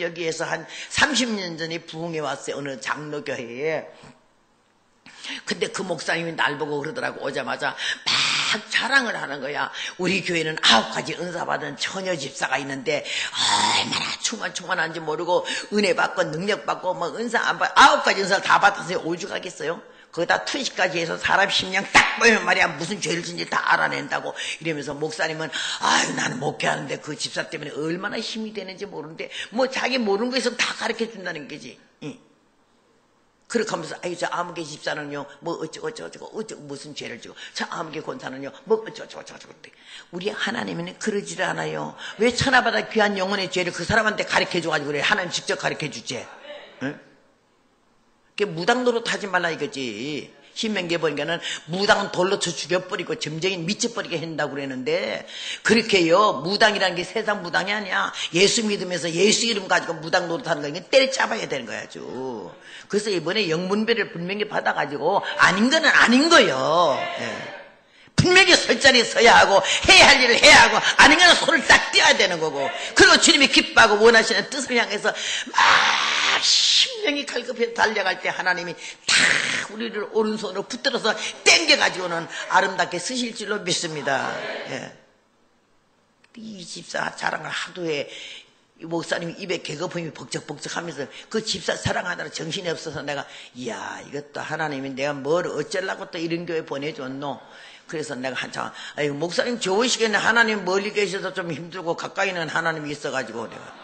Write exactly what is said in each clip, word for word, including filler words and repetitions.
여기에서 한 삼십 년 전에 부흥해 왔어요. 어느 장로교회에. 근데 그 목사님이 날 보고 그러더라고. 오자마자 막 자랑을 하는 거야. 우리 교회는 아홉 가지 은사 받은 처녀 집사가 있는데 얼마나 충만충만한지 모르고 은혜 받고 능력 받고 뭐 은사 안 받 아홉 가지 은사를 다 받아서 오죽하겠어요? 거기다 투식까지 해서 사람 심령 딱 보면 말이야 무슨 죄를 짓는지 다 알아낸다고 이러면서 목사님은 아유 나는 목회하는데 그 집사 때문에 얼마나 힘이 되는지 모르는데 뭐 자기 모르는 거 있으면 다 가르쳐 준다는 거지. 응. 그렇게 하면서 아유 저 아무개 집사는요 뭐 어쩌고 어쩌고 어쩌고 무슨 죄를 지고 저 아무개 권사는요 뭐 어쩌고 어쩌고 우리 하나님은 그러지를 않아요. 왜 천하보다 귀한 영혼의 죄를 그 사람한테 가르쳐줘가지고 그래. 하나님 직접 가르쳐주지. 응? 그게 무당 노릇하지 말라 이거지. 신명기에 보니까는 무당은 돌로 쳐 죽여버리고 점쟁이는 미쳐버리게 한다고 그랬는데 그렇게요 무당이라는 게 세상 무당이 아니야. 예수 믿으면서 예수 이름 가지고 무당 노릇하는 거 이건 때려잡아야 되는 거야 아주. 그래서 이번에 영문배를 분명히 받아가지고 아닌 거는 아닌 거요. 예. 분명히 설 자리에 서야 하고 해야 할 일을 해야 하고 아닌 거는 손을 딱 떼어야 되는 거고 그리고 주님이 기뻐하고 원하시는 뜻을 향해서 막 심령이 갈급해서 달려갈 때 하나님이 다 우리를 오른손으로 붙들어서 땡겨가지고는 아름답게 쓰실 줄로 믿습니다. 예. 이 집사 자랑을 하도 해. 목사님이 입에 개거품이 벅적벅적하면서 그 집사 사랑하느라 정신이 없어서 내가 이야 이것도 하나님이 내가 뭘 어쩌려고 또 이런 교회 보내줬노. 그래서 내가 한참 아이고 목사님 좋으시겠네. 하나님 멀리 계셔서 좀 힘들고 가까이는 하나님이 있어가지고 내가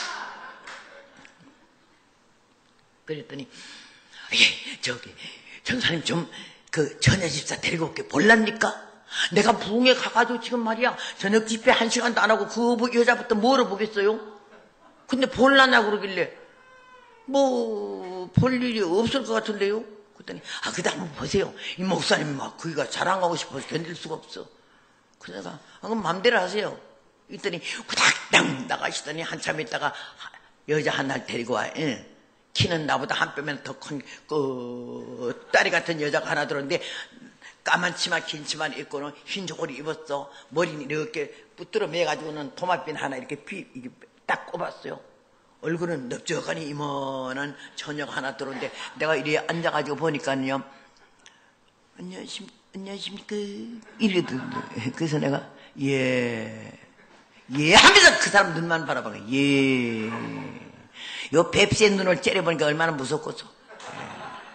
그랬더니 예, 저기 전사님 좀 그 처녀 집사 데리고 올게 볼랍니까? 내가 부흥에 가가지고 지금 말이야 저녁 집회 한 시간도 안 하고 그 여자부터 뭐로 보겠어요? 근데 볼라냐고 그러길래 뭐 볼 일이 없을 것 같은데요? 그랬더니 아 그다 한번 보세요. 이 목사님 막 거기가 자랑하고 싶어서 견딜 수가 없어. 그래서 아, 그럼 맘대로 하세요. 이랬더니 후닥당 나가시더니 한참 있다가 여자 하나 데리고 와. 예. 키는 나보다 한 뼘이나 더 큰 그 딸이 같은 여자가 하나 들었는데 까만 치마 긴 치마 입고는 흰 저고리 입었어. 머리는 이렇게 붙들어 매가지고는 도마핀 하나 이렇게 피, 이게 딱 꼽았어요. 얼굴은 넓적하니 이만한 처녀가 하나 들어오는데 내가 이리 앉아가지고 보니까요 안녕하십니까 안녕하십니까 이러더라고요. 그래서 내가 예 예 하면서 그 사람 눈만 바라봐. 예 요 뱁새의 눈을 째려보니까 얼마나 무섭겠어. 예.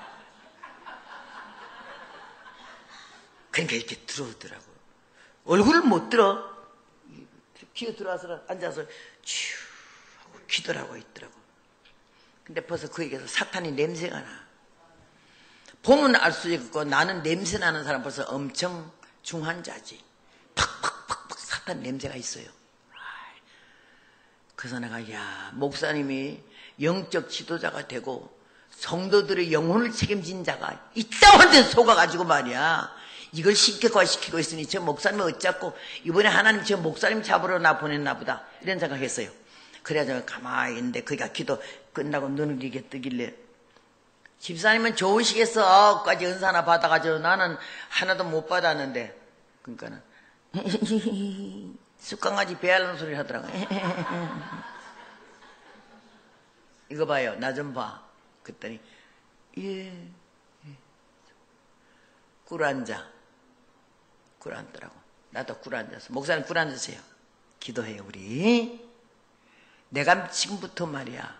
그러니까 이렇게 들어오더라고요. 얼굴을 못 들어. 기어 들어와서 앉아서 츄 하고 기도하고 있더라고. 근데 벌써 그에게서 사탄이 냄새가 나. 보면 알 수 있고 나는 냄새 나는 사람 벌써 엄청 중환자지. 팍팍팍팍 사탄 냄새가 있어요. 그래서 내가 야 목사님이 영적 지도자가 되고 성도들의 영혼을 책임진 자가 이따한 데 속아가지고 말이야 이걸 신격화시키고 있으니 저 목사님은 어쩌고 이번에 하나님 저 목사님 잡으러 나 보냈나 보다 이런 생각했어요. 그래가지고 가만히 있는데 그가 기도 끝나고 눈을 이게 뜨길래 집사님은 좋으시겠어. 아홉까지 은사 하나 받아가지고 나는 하나도 못 받았는데 그러니까는 쑥강아지 배앓는 소리 하더라고요. 이거 봐요. 나 좀 봐. 그랬더니 예, 예. 꿀 앉아. 꿀 앉더라고. 나도 꿀 앉았어. 목사님 꿀 앉으세요. 기도해요 우리. 내가 지금부터 말이야.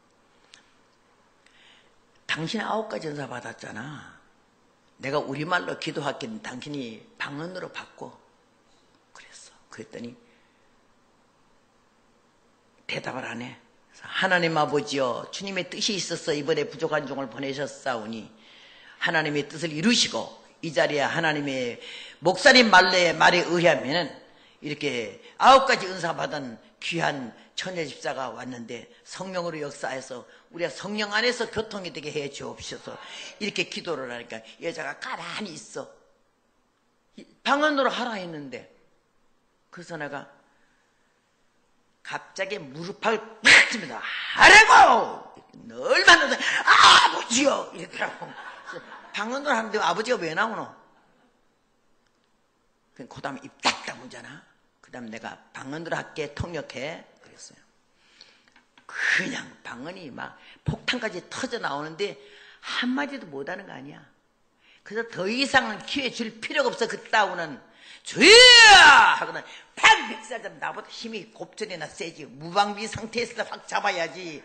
당신 아홉 가지 은사 받았잖아. 내가 우리말로 기도할게 당신이 방언으로 받고 그랬어. 그랬더니 대답을 안 해. 하나님 아버지여 주님의 뜻이 있어서 이번에 부족한 종을 보내셨사오니 하나님의 뜻을 이루시고 이 자리에 하나님의 목사님 말에, 말에 의하면 이렇게 아홉 가지 은사 받은 귀한 처녀 집사가 왔는데 성령으로 역사해서 우리가 성령 안에서 교통이 되게 해 주옵소서. 이렇게 기도를 하니까 여자가 가만히 있어. 방언으로 하라 했는데 그래서 내가 갑자기 무릎팍을 팍 칩니다. 하라고! 얼마나 아버지요! 이러더라고. 방언으로 하는데 아버지가 왜 나오노? 그 다음에 입 딱 다문잖아. 그 다음에 내가 방언으로 할게 통역해. 그랬어요. 그냥 방언이 막 폭탄까지 터져 나오는데 한마디도 못하는 거 아니야. 그래서 더 이상은 기회 줄 필요가 없어. 그따구는 주여! 하고는 팍 멱살잡으면 나보다 힘이 곱절이나 세지. 무방비 상태에서 확 잡아야지.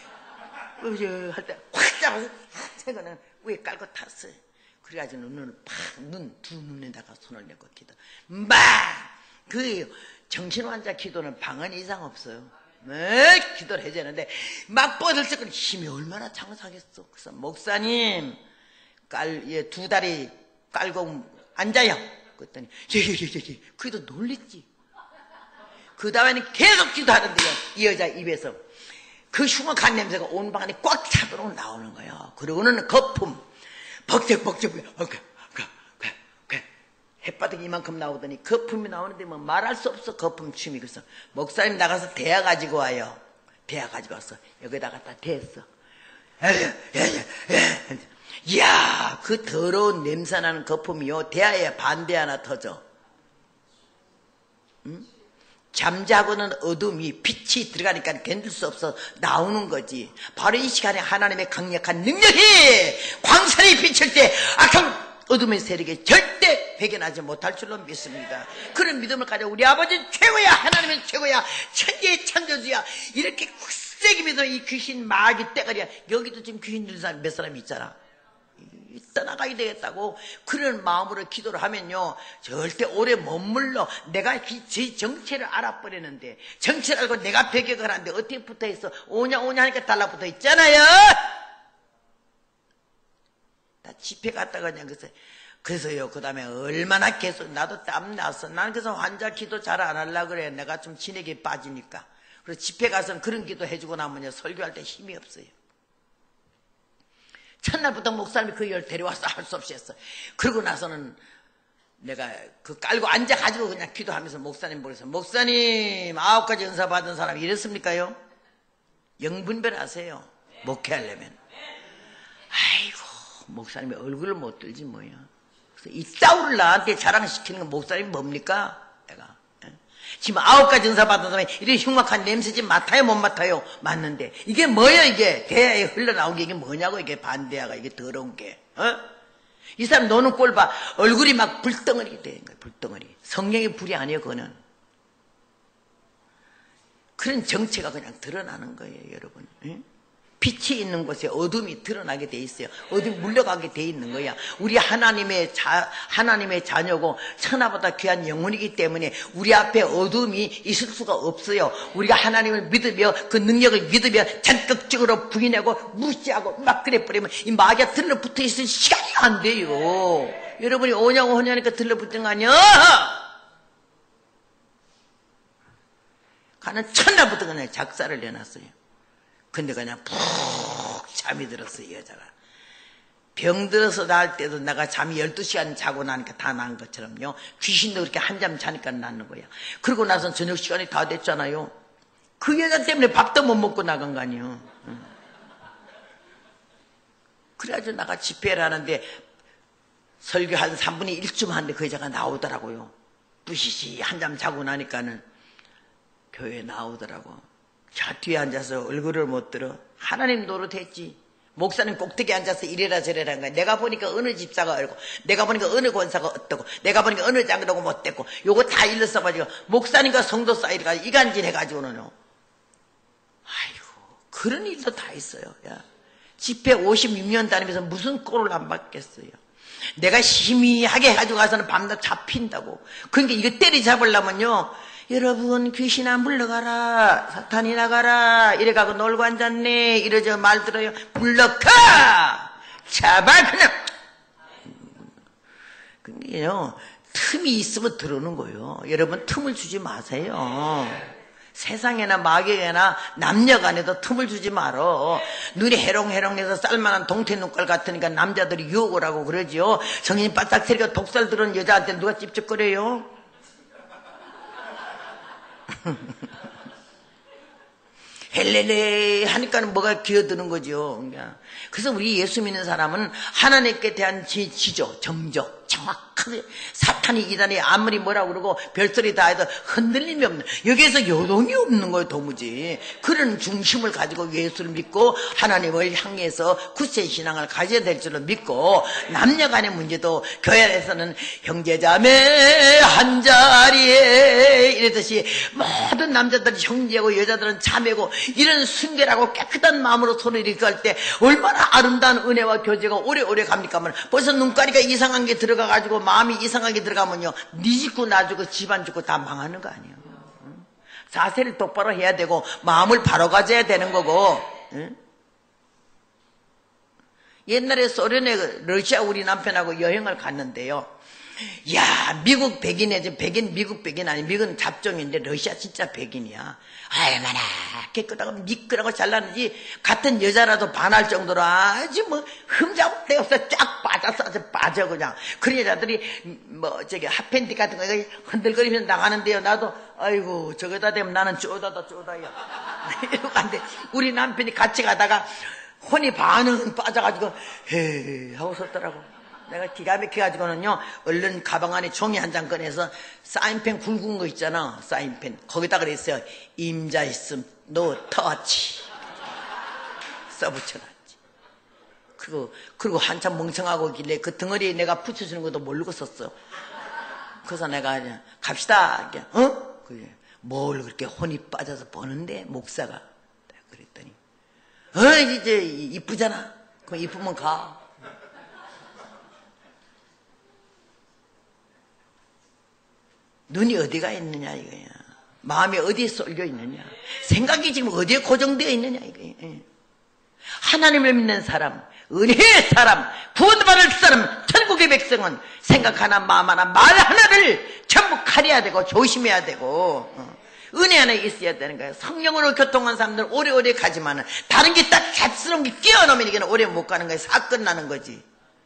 할 때 확 잡아서 제가는 위에 깔고 탔어요. 그래가지고 눈을 팍, 눈, 두 눈에다가 손을 내고 기도. 막! 그 정신환자 기도는 방언 이상 없어요. 네, 기도를 해야 되는데 막 뻗을적은 힘이 얼마나 장사하겠어. 그래서 목사님 깔, 예, 두 다리 깔고 앉아요. 그랬더니 예예예예. 그래도 놀랬지. 그 다음에는 계속 기도하는데요, 이 여자 입에서 그 흉악한 냄새가 온 방 안에 꽉 차도록 나오는 거예요. 그러고는 거품 벅적벅적 오케이 햇바닥이 이만큼 나오더니 거품이 나오는데 뭐 말할 수 없어. 거품 춤이. 그래서 목사님 나가서 대야 가지고 와요. 대야 가지고 왔어. 여기다가 다 대했어. 이야, 그 더러운 냄새나는 거품이요, 대야에 반대 하나 터져. 응? 잠자고는 어둠이 빛이 들어가니까 견딜 수 없어 나오는 거지. 바로 이 시간에 하나님의 강력한 능력이 광선이 비칠 때 악한 어둠의 세력에 절대 배견하지 못할 줄로 믿습니다. 그런 믿음을 가지고 우리 아버지는 최고야, 하나님은 최고야, 천지의 창조주야, 이렇게 굳세게 믿어. 이 귀신 마귀 떼거리야. 여기도 지금 귀신 들린 사람 몇 사람이 있잖아. 떠나가야 되겠다고 그런 마음으로 기도를 하면요, 절대 오래 머물러. 내가 제 정체를 알아버리는데, 정체를 알고 내가 배격을 하는데 어떻게 붙어있어? 오냐 오냐 하니까 달라붙어 있잖아요. 나 집회 갔다가 그냥 그래서 그래서요, 그 다음에 얼마나 계속 나도 땀났어. 난 그래서 환자 기도 잘 안 하려고 그래. 내가 좀 진액에 빠지니까. 그래서 집회 가서는 그런 기도 해주고 나면요, 설교할 때 힘이 없어요. 첫날부터 목사님이 그 열 데려와서 할 수 없이 했어. 그러고 나서는 내가 그 깔고 앉아가지고 그냥 기도하면서 목사님 보고서, 목사님 아홉 가지 은사 받은 사람이 이랬습니까요? 영분별 하세요, 목회하려면. 아이고, 목사님이 얼굴을 못 들지 뭐야. 그래서 이 싸우를 나한테 자랑시키는 건 목사님이 뭡니까? 내가 지금 아홉 가지 은사 받은 사람이 이렇게 흉악한 냄새지 맡아요, 못 맡아요? 맞는데 이게 뭐야? 이게 대야에 흘러나온 게 이게 뭐냐고. 이게 반대야가 이게 더러운 게. 어? 이 사람 노는 꼴 봐. 얼굴이 막 불덩어리 되는 거야. 불덩어리. 성령의 불이 아니에요, 그거는. 그런 정체가 그냥 드러나는 거예요, 여러분. 응? 빛이 있는 곳에 어둠이 드러나게 돼 있어요. 어둠이 물러가게 돼 있는 거야. 우리 하나님의 자, 하나님의 자녀고 천하보다 귀한 영혼이기 때문에 우리 앞에 어둠이 있을 수가 없어요. 우리가 하나님을 믿으며 그 능력을 믿으며 적극적으로 부인하고 무시하고 막 그래 버리면 이 마귀가 들러붙어 있을 시간이 안 돼요. 여러분이 오냐고 오냐니까 들러붙은 거 아니야? 가는 첫날부터 그냥 작사를 내놨어요. 근데 그냥 푹 잠이 들었어, 이 여자가. 병들어서 날 때도 내가 잠이 열두 시간 자고 나니까 다 난 것처럼요, 귀신도 그렇게 한잠 자니까 나는 거야. 그러고 나서 저녁 시간이 다 됐잖아요. 그 여자 때문에 밥도 못 먹고 나간 거 아니에요. 응. 그래가지고 나가 집회를 하는데 설교 한 삼분의 일쯤 하는데 그 여자가 나오더라고요. 부시시 한잠 자고 나니까는 교회에 나오더라고. 저 뒤에 앉아서 얼굴을 못 들어. 하나님 노릇했지. 목사님 꼭대기에 앉아서 이래라 저래라 한 거야. 내가 보니까 어느 집사가 알고, 내가 보니까 어느 권사가 어떻고, 내가 보니까 어느 장로가 못됐고, 요거 다 일러써가지고 목사님과 성도 사이가 이간질 해가지고는요. 아이고, 그런 일도 다 있어요. 야, 집회 오십육 년 다니면서 무슨 꼴을 안 받겠어요. 내가 희미하게 해가지고 가서는 밤낮 잡힌다고. 그러니까 이거 때리 잡으려면요, 여러분 귀신아 물러가라, 사탄이 나가라, 이래가고 놀고 앉았네, 이러저 말 들어요. 물러가! 잡아 그냥! 그게요, 틈이 있으면 들어오는 거예요. 여러분 틈을 주지 마세요. 세상에나 마귀에나 남녀간에도 틈을 주지 말어. 눈이 해롱해롱해서 쌀만한 동태 눈깔 같으니까 남자들이 유혹을 하고 그러지요. 정신이 바싹 차리고 독살 들은 여자한테 누가 찝찝거려요? 헬레레 하니까는 뭐가 기어드는 거죠. 그래서 우리 예수 믿는 사람은 하나님께 대한 지, 지조, 정적, 정확하게 사탄이 이단이 아무리 뭐라고 그러고 별소리 다 해도 흔들림이 없는, 여기에서 요동이 없는 거예요. 도무지 그런 중심을 가지고 예수를 믿고 하나님을 향해서 굳세 신앙을 가져야 될 줄로 믿고, 남녀 간의 문제도 교회 안에서는 형제자매 한자리에 이랬듯이 모든 남자들이 형제고 여자들은 자매고 이런 순결하고 깨끗한 마음으로 손을 이렇게 할 때 얼마나 아름다운 은혜와 교제가 오래오래 갑니까만, 벌써 눈가리가 이상한 게 들어가가지고 마음이 이상하게 들어가면요, 니 죽고 나 죽고 집안 죽고 다 망하는 거 아니에요. 자세를 똑바로 해야 되고 마음을 바로 가져야 되는 거고. 옛날에 소련에 러시아 우리 남편하고 여행을 갔는데요, 야, 미국 백인이지, 백인, 미국 백인 아니, 미국은 잡종인데 러시아 진짜 백인이야. 얼마나 깨끗하고 미끌하고 잘나는지 같은 여자라도 반할 정도로 아주 뭐 흠잡을 데 없어 쫙 빠졌어. 아주 빠져 그냥. 그런 여자들이 뭐 저기 핫팬티 같은 거 흔들거리면서 나가는데요, 나도 아이고 저거다 되면 나는 쪼다다 쪼다야 이러고 갔는데, 우리 남편이 같이 가다가 혼이 반은 빠져가지고 헤 하고 섰더라고. 내가 기가 막혀가지고는요, 얼른 가방 안에 종이 한 장 꺼내서 사인펜 굵은 거 있잖아, 사인펜. 거기다 그랬어요. 임자 있음 노 터치 써붙여놨지. 그리고, 그리고 한참 멍청하고 길래 그 등어리에 내가 붙여주는 것도 모르고 썼어. 그래서 내가 그냥 갑시다. 어? 그게 뭘 그렇게 혼이 빠져서 보는데, 목사가. 그랬더니 어 이제 이쁘잖아. 그럼 이쁘면 가. 눈이 어디가 있느냐 이거야. 마음이 어디에 쏠려 있느냐. 생각이 지금 어디에 고정되어 있느냐 이거야. 하나님을 믿는 사람, 은혜의 사람, 구원받을 사람, 천국의 백성은 생각 하나, 마음 하나, 말 하나를 전부 가려야 되고 조심해야 되고 은혜 하나 있어야 되는 거예요. 성령으로 교통한 사람들은 오래오래 가지만은 다른 게 딱 값스러운 게 끼어넣으면 이게 오래 못 가는 거예요. 사건 나는 거지.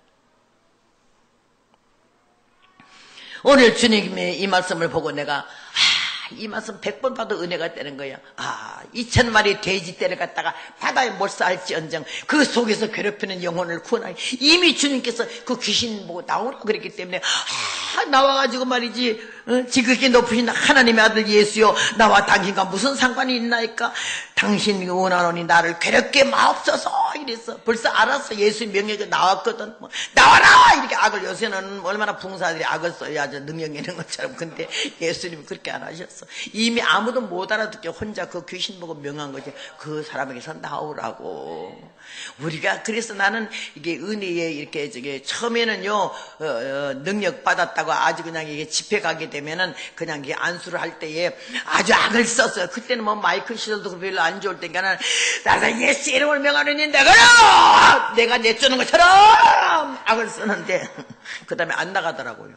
오늘 주님의 이 말씀을 보고 내가 아, 이 말씀 백 번 봐도 은혜가 되는 거야. 아, 이천 마리 돼지 떼를 갖다가 바다에 몰사할지언정 그 속에서 괴롭히는 영혼을 구원하기, 이미 주님께서 그 귀신 보고 나오라고 그랬기 때문에 아, 나와가지고 말이지, 어? 지극히 높으신 하나님의 아들 예수여, 나와 당신과 무슨 상관이 있나이까? 당신이 원하노니 나를 괴롭게 마옵소서. 이랬어. 벌써 알았어. 예수 명예가 나왔거든. 뭐, 나와라! 이렇게 악을, 요새는 얼마나 붕사들이 악을 써야죠. 능력 있는 것처럼. 근데 예수님은 그렇게 안 하셨어. 이미 아무도 못 알아듣게 혼자 그 귀신 보고 명한 거지. 그 사람에게서 나오라고. 우리가, 그래서 나는 이게 은혜에 이렇게 저게 처음에는요, 어, 어, 능력 받았다고 아주 그냥 이게 집회 가게 되면은 그냥 이게 안수를 할 때에 아주 악을 썼어요. 그때는 뭐 마이크 시설도 별로 안 좋을 때니까는 나서 예수 이름을 명하노니 내가 내가 내쫓는 것처럼 악을 쓰는데 그 다음에 안 나가더라고요.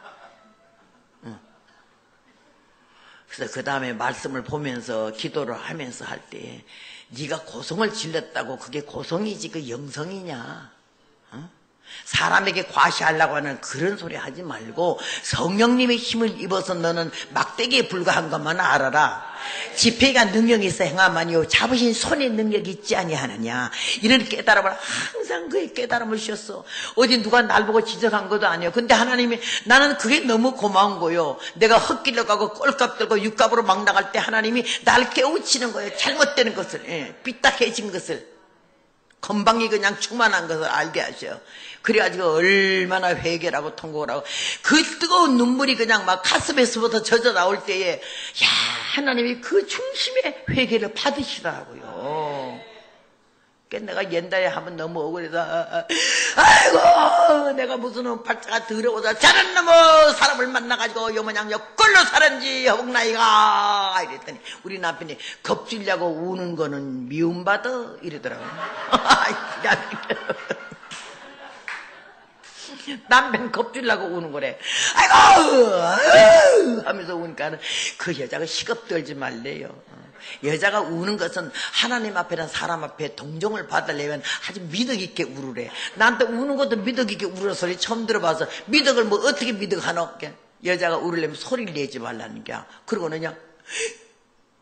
그래서 그 다음에 말씀을 보면서 기도를 하면서 할 때 네가 고성을 질렀다고 그게 고성이지 그 영성이냐? 어? 사람에게 과시하려고 하는 그런 소리 하지 말고 성령님의 힘을 입어서 너는 막대기에 불과한 것만 알아라. 지폐가 능력이 있어 행하마니요 잡으신 손에 능력이 있지 아니하느냐. 이런 깨달음을 항상 그의 깨달음을 주셨어. 어디 누가 날 보고 지적한 것도 아니에요. 근데 하나님이, 나는 그게 너무 고마운 거예요. 내가 헛길로 가고 꼴값 들고 육값으로 막 나갈 때 하나님이 날 깨우치는 거예요. 잘못되는 것을, 예, 삐딱해진 것을, 건방이 그냥 충만한 것을 알게 하셔요. 그래가지고 얼마나 회개라고 통곡을 하고 그 뜨거운 눈물이 그냥 막 가슴에서부터 젖어 나올 때에 야, 하나님이 그 중심의 회개를 받으시더라고요. 내가 옛날에 한번 너무 억울해서 아이고 내가 무슨 팔자가 더러워서 저런 놈의 사람을 만나가지고 요모냥 꼴로 살았는지 허벅나이가 이랬더니 우리 남편이 겁질려고 우는 거는 미움받아 이러더라고요. 남편 겁주려고 우는 거래. 아이고 하면서 우니까 그 여자가 시겁 떨지 말래요. 여자가 우는 것은 하나님 앞에나 사람 앞에 동정을 받으려면 아주 미덕 있게 우르래. 나한테 우는 것도 미덕 있게 우르는 소리 처음 들어봐서 미덕을 뭐 어떻게 미덕하노? 여자가 울으려면 소리를 내지 말라는 게. 그러고는요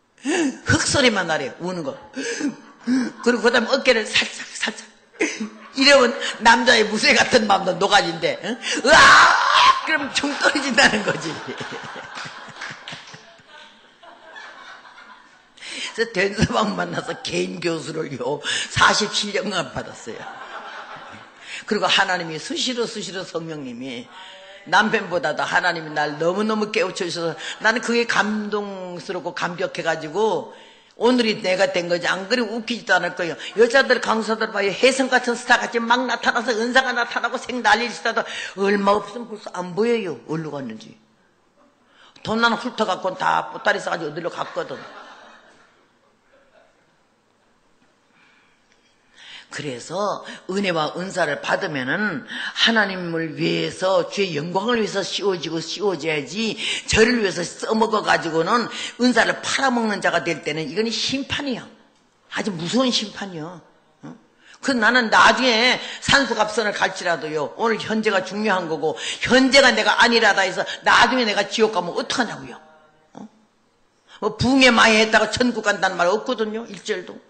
흑소리만 나래 우는 거. 그리고 그 다음에 어깨를 살짝 살짝 이러면 남자의 무쇠 같은 마음도 노가진데, 응? 으아! 그럼 중 떨어진다는 거지. 그래서 된서방 만나서 개인 교수를요, 사십칠 년간 받았어요. 그리고 하나님이 수시로 수시로 성령님이 남편보다도 하나님이 날 너무너무 깨우쳐주셔서 나는 그게 감동스럽고 감격해가지고 오늘이 내가 된 거지. 안 그러면 웃기지도 않을 거예요. 여자들 강사들 봐요. 혜성 같은 스타같이 막 나타나서 은사가 나타나고 생 난리를 치다도 얼마 없으면 벌써 안 보여요. 어디로 갔는지. 돈 나는 훑어갖고 다 보따리 싸가지고 어디로 갔거든. 그래서 은혜와 은사를 받으면은 하나님을 위해서 주의 영광을 위해서 씌워지고 씌워져야지 저를 위해서 써먹어 가지고는 은사를 팔아먹는 자가 될 때는 이건 심판이야. 아주 무서운 심판이야. 그 나는 나중에 산수갑선을 갈지라도요, 오늘 현재가 중요한 거고 현재가 내가 아니라다 해서 나중에 내가 지옥 가면 어떡하냐고요. 어? 뭐 부흥에 많이 했다가 천국 간다는 말 없거든요. 일절도.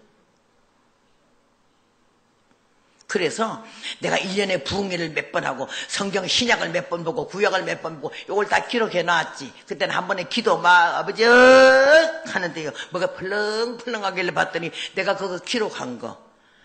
그래서 내가 일 년에 부흥회를 몇 번 하고 성경 신약을 몇 번 보고 구약을 몇 번 보고 이걸 다 기록해 놨지. 그때는 한 번에 기도 막 아버지 하는데요, 뭐가 펄렁펄렁하길래 봤더니 내가 그거 기록한 거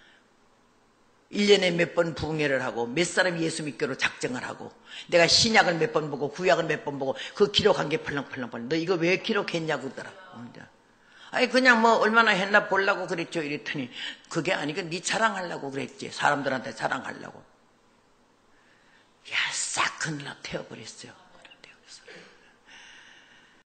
일 년에 몇 번 부흥회를 하고 몇 사람 예수 믿기로 작정을 하고 내가 신약을 몇 번 보고 구약을 몇 번 보고 그 기록한 게 펄렁펄렁펄렁. 너 이거 왜 기록했냐고 그러더라. 아니 그냥 뭐 얼마나 했나 보려고 그랬죠. 이랬더니 그게 아니고 네 자랑하려고 그랬지. 사람들한테 자랑하려고. 야, 싹 그늘라 태워버렸어요.